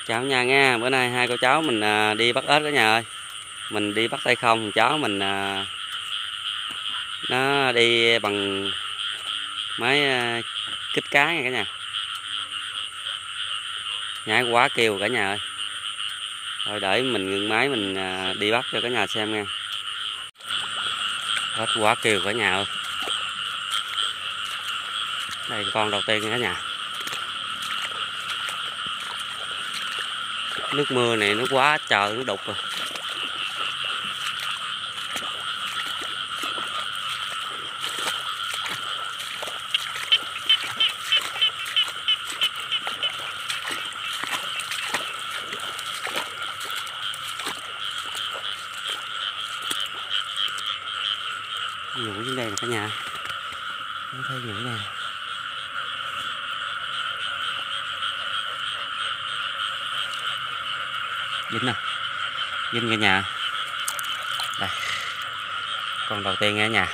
Chào nhà nghe, bữa nay hai cô cháu mình đi bắt ếch cả nhà ơi. Mình đi bắt tay không, cháu mình nó đi bằng máy kích cá nha cả nhà. Nhái quá kêu cả nhà ơi. Rồi để mình ngưng máy mình đi bắt cho cả nhà xem nha. Ếch quá kêu cả nhà ơi. Đây con đầu tiên cả nhà. Nước mưa này nó quá trời nó đục rồi. Nhủ dưới đây nè cả nhà. Nó thấy nhủ đây. Dính nè. Dính cả nhà. Đây. Con đầu tiên cả nhà.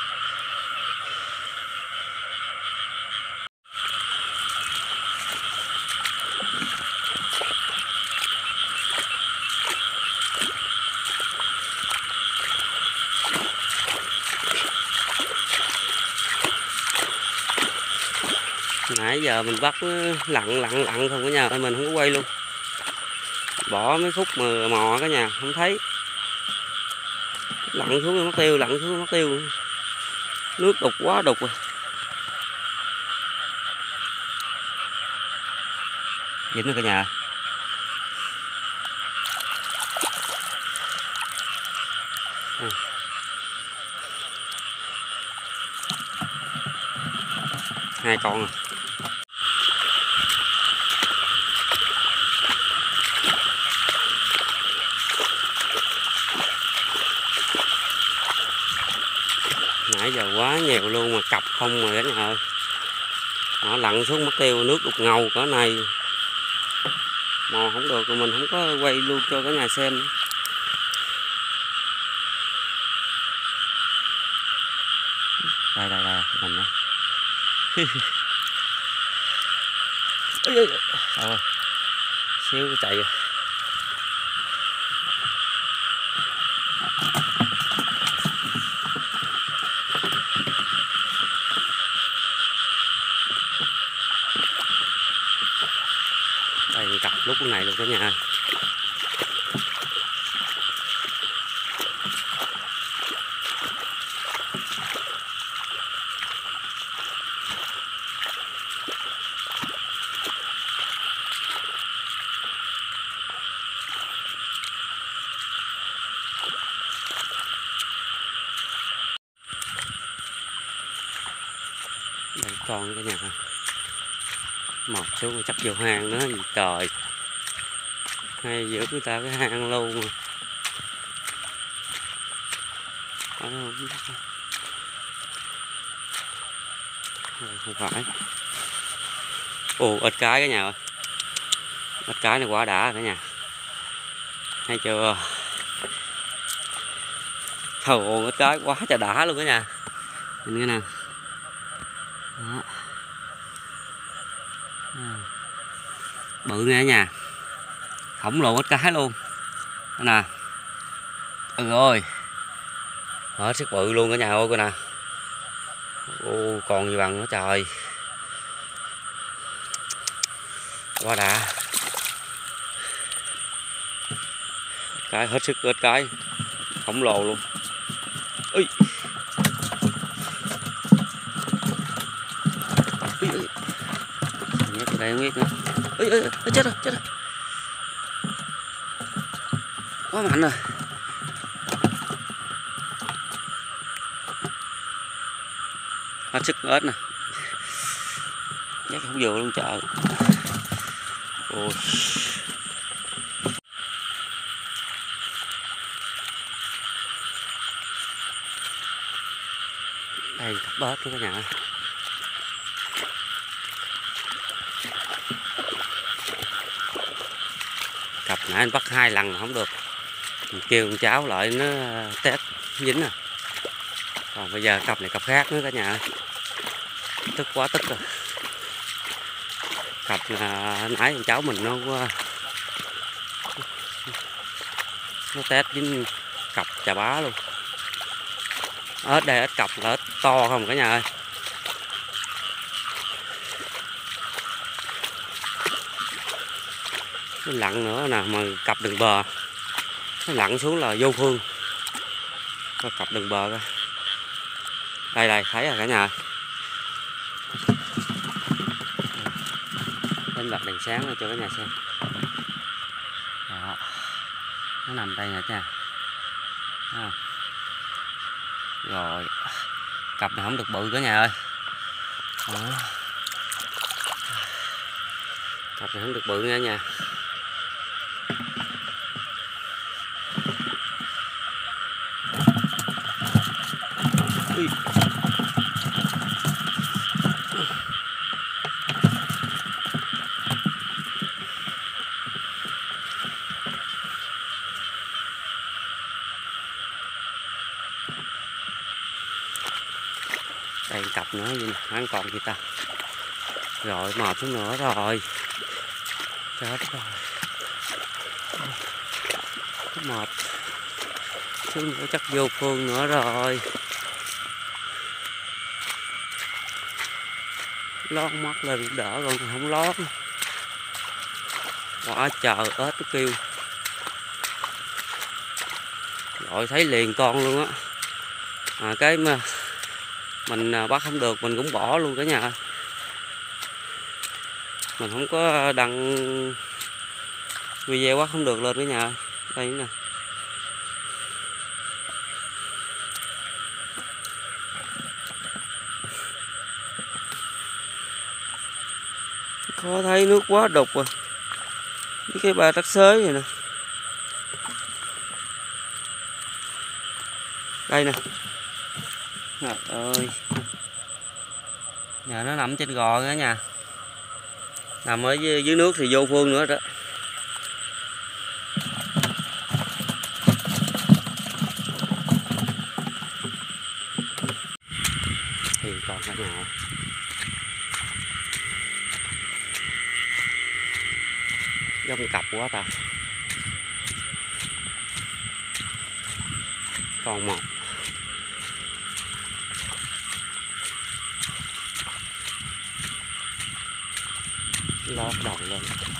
Nãy giờ mình bắt lặn không cả nhà ơi, mình không có quay luôn. Bỏ mấy khúc mà mò cả nhà không thấy. Lặn xuống mất tiêu, nước đục quá đục rồi. Dính rồi cả nhà. Hai con à. Nãy giờ quá nhiều luôn mà cặp không mà cả nhà ơi. Nó lặn xuống mất tiêu, nước đục ngầu cỡ này. Mò không được rồi mình không có quay luôn cho cả nhà xem nữa. Đây mình đó. Đâu rồi. Xíu chạy rồi. Đây cặp lúc này luôn cả nhà. Đây con cả nhà. Một số chắc vô hang nữa gì trời. Hay giữa người ta cái hang luôn mà. Không phải. Ồ, ếch cái cả nhà ơi. Ếch cái này quá đã cả nhà. Hay chưa? Trời ơi, ếch cái quá trời đã luôn cả nhà. Nhìn cái nào. Đó. Bự nha cả nhà. Khổng lồ ếch cái luôn. Đây nè. Ơi. Hết sức bự luôn cả nhà ơi coi nè. Ô, còn gì bằng nữa trời. Quá đã. Cái hết sức ếch cái. Khổng lồ luôn. Ui. Nhét đây không biết nữa. Ui, chết rồi. Quá mạnh rồi. Hết sức ếch nè. Nhét không vừa luôn trời. Ôi. Đây cặp ếch nữa cả nhà. Cặp nãy anh bắt 2 lần mà không được. Mình kêu con cháu lại nó test dính à. Còn bây giờ cặp này cặp khác nữa cả nhà ơi. Tức quá tức rồi. Cặp nãy con cháu mình nó nó tét dính cặp chà bá luôn. Ếch đây, ếch cặp là ếch to không cả nhà ơi. Nó lặn nữa nè, mà cặp đường bờ nó lặn xuống là vô phương. Coi cặp đường bờ coi. Đây đây, thấy rồi cả nhà ơi. Lên bật đèn sáng cho cả nhà xem. Đó. Nó nằm đây nè cha. À. Rồi cặp này không được bự cả nhà ơi. Đó. Cặp này không được bự nha nha. Ui. Đây cặp nữa, hắn còn gì ta. Rồi mệt xuống nữa rồi. Chết rồi. Mệt. Xuống nữa chắc vô phương nữa rồi. Lót mắt lên đỡ còn không lót. Quá trời ếch nó kêu. Rồi thấy liền con luôn á. Cái mà mình bắt không được mình cũng bỏ luôn cả nhà. Mình không có đăng video bắt không được lên cả nhà. Đây nè. Khó thấy nước quá đục rồi. Cái ba tắc xới này nè. Đây nè. Trời ơi. Nhà nó nằm trên gò nữa nha. Nằm ở dưới nước thì vô phương nữa đó. Thì còn cả nhà. Giống cặp quá ta. Còn một. Lót đầu lên.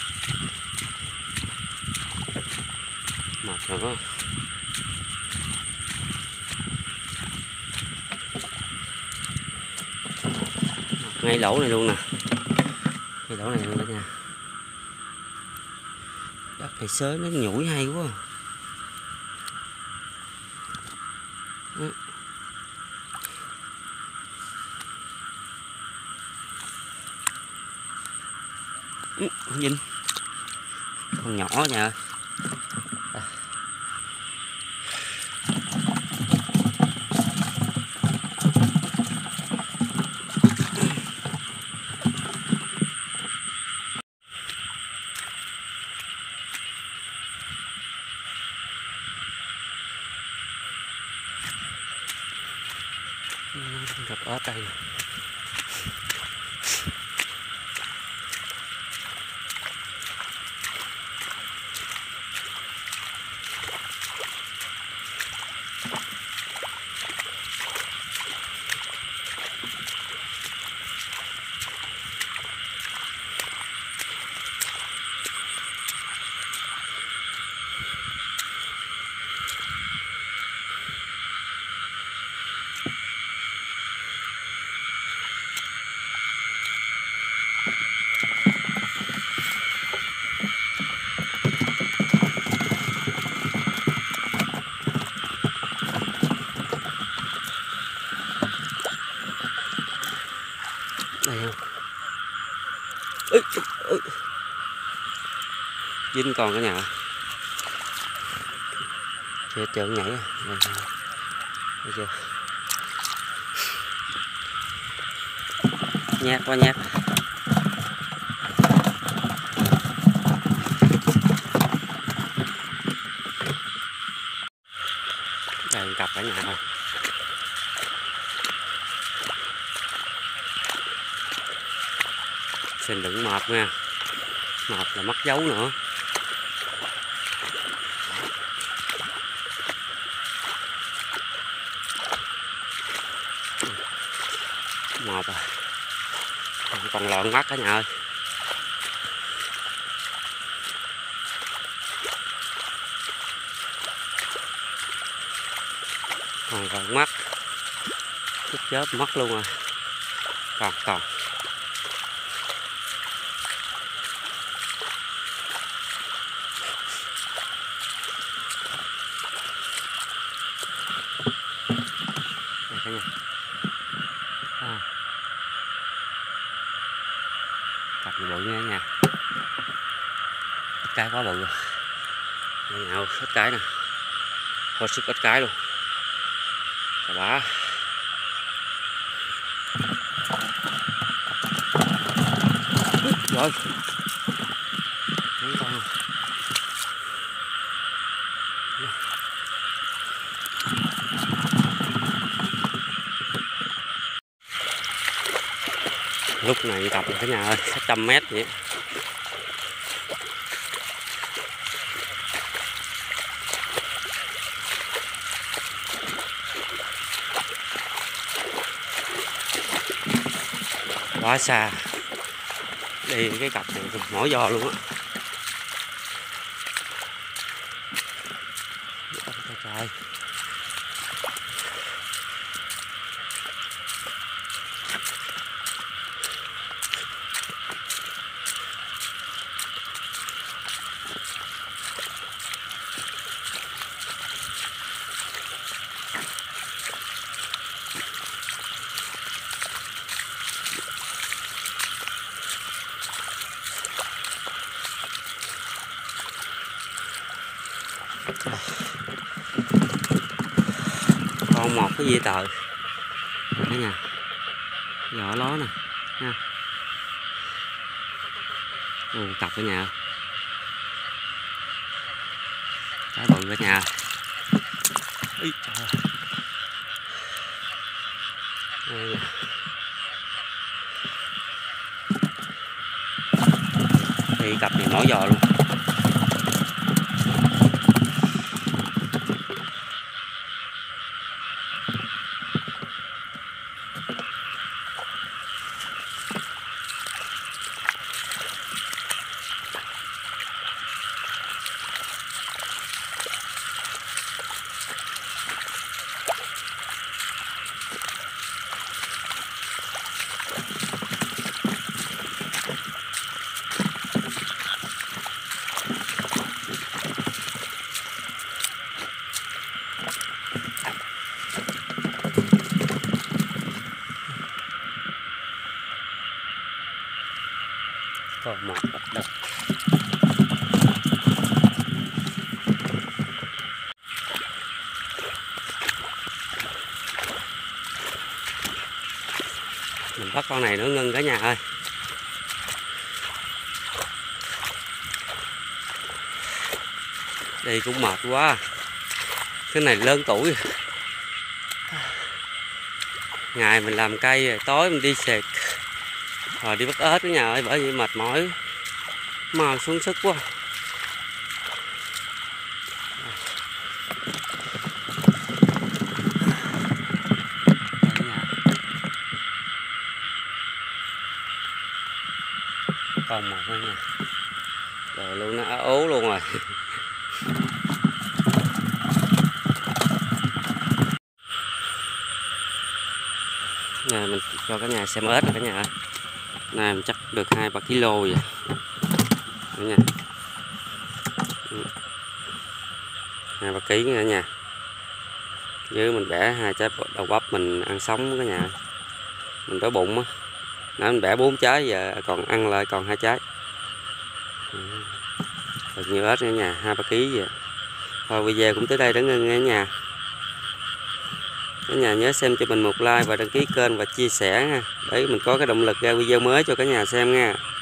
Mệt nữa. Ngay lỗ này luôn nè. Ngay lỗ này luôn đó nha. Đất này xới nó nhủi hay quá. Nhìn con nhỏ nha. Gặp ớt đây nè. Đây không? Ui, ui. Dính con cả nhà. Chết trơn nhảy. Đây, thấy chưa? Nhát quá nhát. Đây cặp cả nhà thôi. Xin đừng mệt nha. Mệt là mất dấu nữa. Một rồi. Còn lợn mắt cả nhà ơi. Còn lợn mắt. Chút chớp mất luôn rồi. Còn. Đây cả nhà. Cặp bự nha nha. Cái quá bự rồi. Nào hết cái nè. Thôi sức ít cái luôn. Chà bá. Rồi. Mấy con. Lúc này cặp cả nhà ơi, 100 mét vậy. Quá xa. Đi cái cặp này mỏi giò luôn á. Trời. Còn một cái gì tờ cả nhà, vỏ ló nè ha. Cặp cả nhà, cái bự cả nhà. Ý, thì cặp này nổi giò luôn. Còn một đợt. Mình bắt con này nữa ngưng cả nhà ơi. Đi cũng mệt quá. Cái này lớn tuổi. Ngày mình làm cây, tối mình đi xẹt. Rồi đi bắt ếch cả nhà ơi, bởi vì mệt mỏi. Mò xuống sức quá. Còn một thôi nha. Rồi luôn nó ố luôn rồi. Nè mình cho cả nhà xem ếch cả nhà ơi. Này mình chắc được 2-3 kg vậy. Cả nhà. 2-3 kg cả nhà. Với mình bẻ 2 trái đậu bắp mình ăn sống cả nhà. Mình đói bụng á. Nãy mình bẻ 4 trái, giờ còn ăn lại còn 2 trái. Được nhiều ếch cả nhà, 2-3 kg vậy. Thôi video cũng tới đây đã ngưng cả nhà. Cả nhà nhớ xem cho mình một like và đăng ký kênh và chia sẻ nha, để mình có cái động lực ra video mới cho cả nhà xem nha.